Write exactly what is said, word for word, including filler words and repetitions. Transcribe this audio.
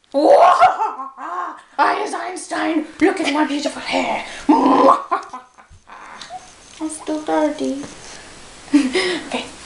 I is Einstein. Look at my beautiful hair. I'm still dirty. Okay.